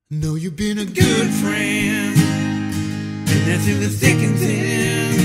Know you've been a good friend, and that's in the thick and thin.